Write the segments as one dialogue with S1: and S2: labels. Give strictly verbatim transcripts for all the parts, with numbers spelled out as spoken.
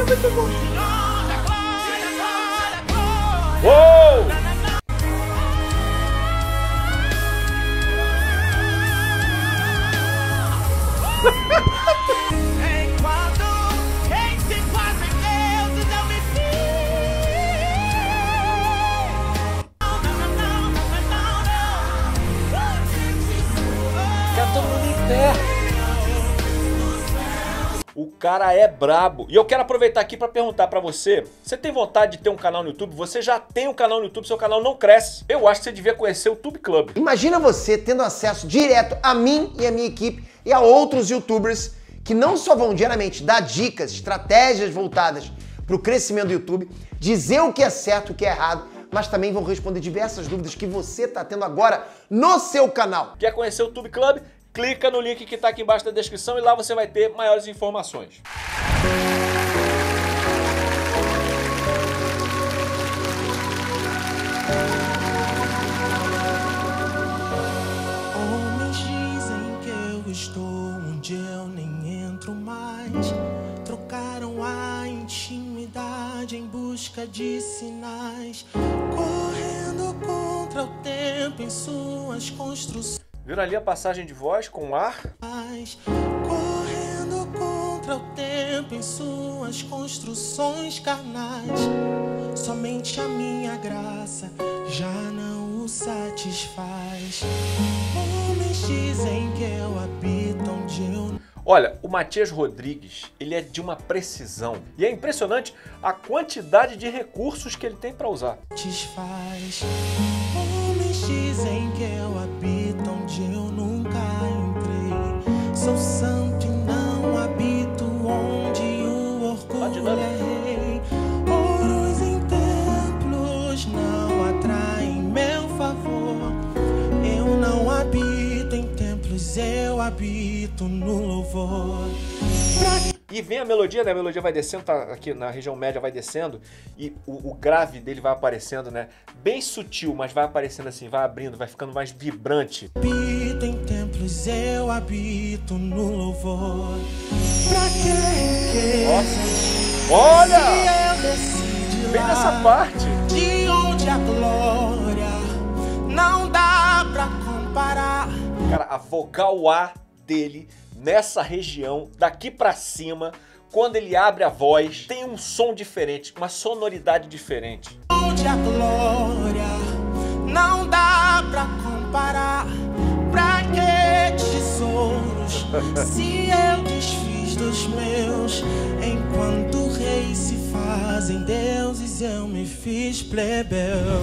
S1: muito bom. Uou! O cara é brabo. E eu quero aproveitar aqui para perguntar para você, você tem vontade de ter um canal no YouTube? Você já tem um canal no YouTube, seu canal não cresce. Eu acho que você devia conhecer o Tube Club.
S2: Imagina você tendo acesso direto a mim e a minha equipe e a outros YouTubers que não só vão diariamente dar dicas, estratégias voltadas para o crescimento do YouTube, dizer o que é certo e o que é errado, mas também vão responder diversas dúvidas que você está tendo agora no seu canal.
S1: Quer conhecer o Tube Club? Clica no link que está aqui embaixo da descrição e lá você vai ter maiores informações.
S3: Homens dizem que eu estou onde eu nem entro mais. Trocaram a intimidade em busca de sinais, correndo contra o tempo em suas construções.
S1: Viram ali a passagem de voz com ar?
S3: Correndo contra o tempo em suas construções carnais. Somente a minha graça já não o satisfaz. Homens dizem que eu habito onde eu...
S1: Olha, o Matias Rodrigues, ele é de uma precisão. E é impressionante a quantidade de recursos que ele tem para usar.
S3: Satisfaz. Homens dizem que eu habito onde eu nunca entrei. Sou santo e não habito onde o orgulho é rei. Ouros em templos não atraem meu favor. Eu não habito em templos, eu habito no louvor. Pra...
S1: E vem a melodia, né? A melodia vai descendo, tá aqui na região média, vai descendo e o, o grave dele vai aparecendo, né? Bem sutil, mas vai aparecendo assim, vai abrindo, vai ficando mais vibrante.
S3: Habito em templos, eu habito no louvor. Pra que?
S1: Nossa! Olha! Vem nessa parte.
S3: De onde a glória não dá pra comparar.
S1: Cara, a vogal A dele nessa região, daqui pra cima, quando ele abre a voz, tem um som diferente, uma sonoridade diferente.
S3: Onde a glória não dá pra comparar. Pra que tesouros se eu desfiz dos meus? Enquanto reis se fazem deuses, eu me fiz plebeu.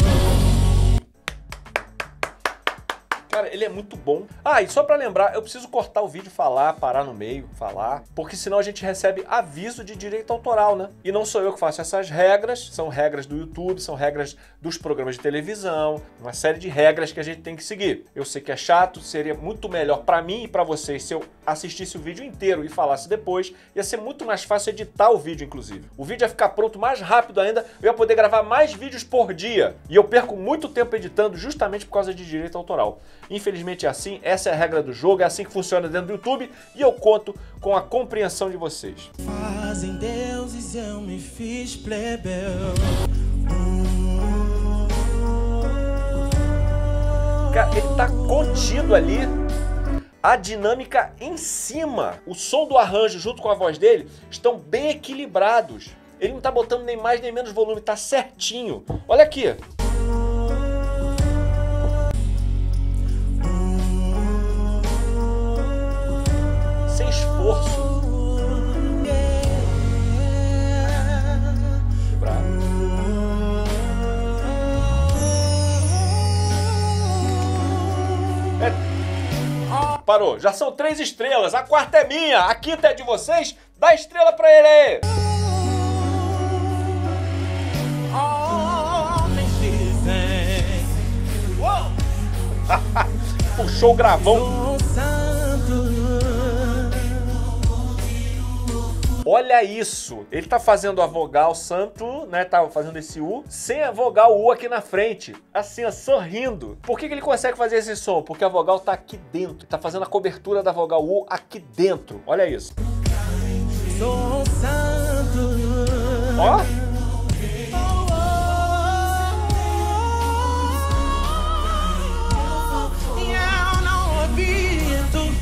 S1: Cara, ele é muito bom. Ah, e só pra lembrar, eu preciso cortar o vídeo, falar, parar no meio, falar, porque senão a gente recebe aviso de direito autoral, né? E não sou eu que faço essas regras, são regras do YouTube, são regras dos programas de televisão, uma série de regras que a gente tem que seguir. Eu sei que é chato, seria muito melhor pra mim e pra vocês se eu assistisse o vídeo inteiro e falasse depois. Ia ser muito mais fácil editar o vídeo, inclusive. O vídeo ia ficar pronto mais rápido ainda, eu ia poder gravar mais vídeos por dia. E eu perco muito tempo editando justamente por causa de direito autoral. Infelizmente é assim, essa é a regra do jogo, é assim que funciona dentro do YouTube e eu conto com a compreensão de vocês.
S3: Fazem deuses, eu me fiz plebeu.
S1: Cara, ele tá contido ali, a dinâmica em cima. O som do arranjo junto com a voz dele estão bem equilibrados. Ele não tá botando nem mais nem menos volume, tá certinho. Olha aqui. Sem esforço. É. Parou, já são três estrelas, a quarta é minha, a quinta é de vocês, dá estrela pra ele aí. Puxou o gravão. Olha isso, ele tá fazendo a vogal santo, né, tá fazendo esse U, sem a vogal U aqui na frente, assim, ó, sorrindo. Por que que ele consegue fazer esse som? Porque a vogal tá aqui dentro, tá fazendo a cobertura da vogal U aqui dentro, olha isso.
S3: Sou santo.
S1: Ó.
S3: Eu não ouvido.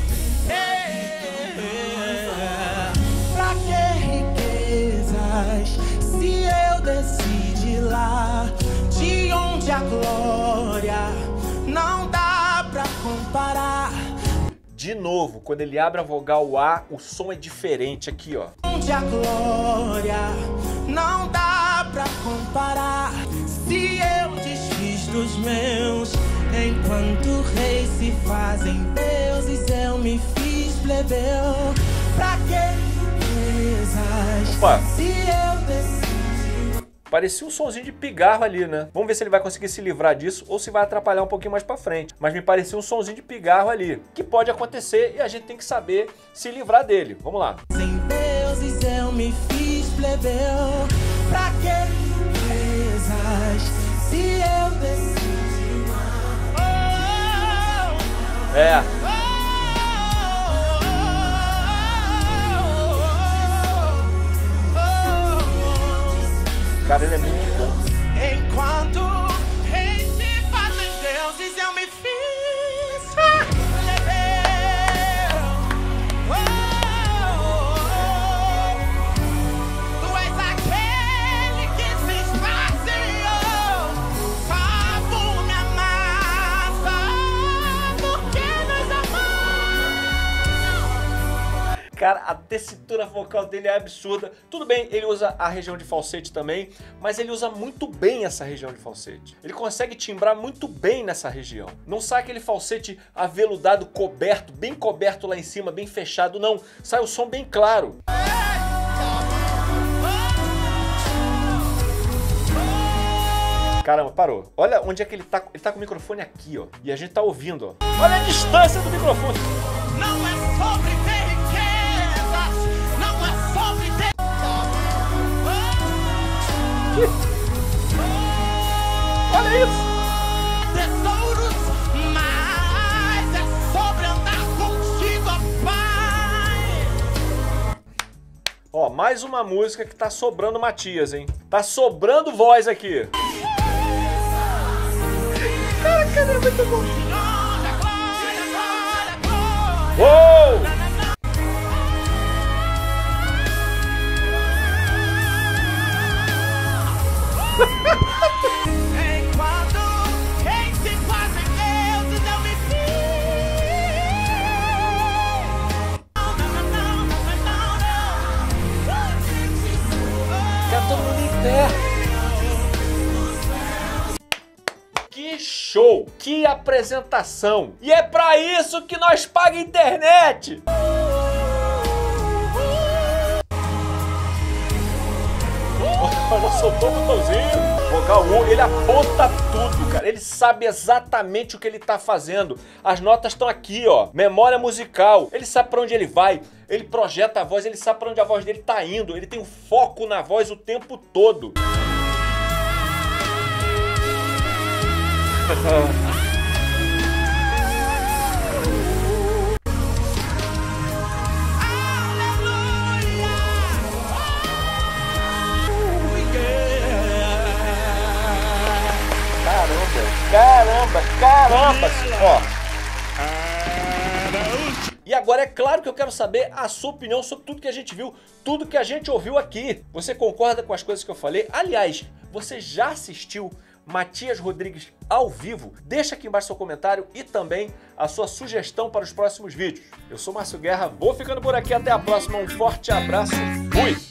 S3: Pra que riquezas se eu decidi lá de onde a glória não dá pra comparar?
S1: De novo, quando ele abre a vogal A, o som é diferente aqui, ó.
S3: Onde a glória não dá pra comparar. Se eu desfiz dos meus, enquanto reis se fazem deuses, eu me fiz plebeu. Pra que riquezas?
S1: Opa.
S3: Se eu decidi.
S1: Parecia um sonzinho de pigarro ali, né? Vamos ver se ele vai conseguir se livrar disso ou se vai atrapalhar um pouquinho mais pra frente. Mas me parecia um sonzinho de pigarro ali, que pode acontecer e a gente tem que saber se livrar dele. Vamos lá.
S3: Sem deuses eu me fiz plebeu. Pra que riquezas se eu decidi? Oh,
S1: É. Cara, ele é muito bom.
S3: enquanto reis se fazem deuses, eu me fiz plebeu. Oh, tu és aquele que se esvaziou, como me amassa, porque nos amamos.
S1: Cara, a tessitura vocal dele é absurda. Tudo bem, ele usa a região de falsete também, mas ele usa muito bem essa região de falsete. Ele consegue timbrar muito bem nessa região. Não sai aquele falsete aveludado, coberto, bem coberto lá em cima, bem fechado, não. Sai o som bem claro. Caramba, parou. Olha onde é que ele tá. Ele tá com o microfone aqui, ó. E a gente tá ouvindo, ó. Olha a distância do microfone.
S3: Não é sobre ter riquezas, não é sobre ter.
S1: Olha isso.
S3: Tesouros, mas é sobre andar contigo, ó Pai.
S1: Ó, mais uma música que tá sobrando Matias, hein? Tá sobrando voz aqui. Cara, cara, é muito bom.
S3: Glória, glória, glória, glória.
S1: Uou!
S3: Enquanto quem se fazem deuses, eu me fiz. Não, não, não, não, não.
S1: Quer todo mundo em pé. Que show! Que apresentação! E é pra isso que nós paga a internet! Olha, soltou o botãozinho. Vogal um, ele aponta tudo, cara. Ele sabe exatamente o que ele tá fazendo. As notas estão aqui, ó. Memória musical. Ele sabe pra onde ele vai. Ele projeta a voz, ele sabe pra onde a voz dele tá indo. Ele tem um foco na voz o tempo todo. Caramba, caramba, ó. E agora é claro que eu quero saber a sua opinião sobre tudo que a gente viu, tudo que a gente ouviu aqui. Você concorda com as coisas que eu falei? Aliás, você já assistiu Matias Rodrigues ao vivo? Deixa aqui embaixo seu comentário e também a sua sugestão para os próximos vídeos. Eu sou Márcio Guerra, vou ficando por aqui, até a próxima, um forte abraço, fui!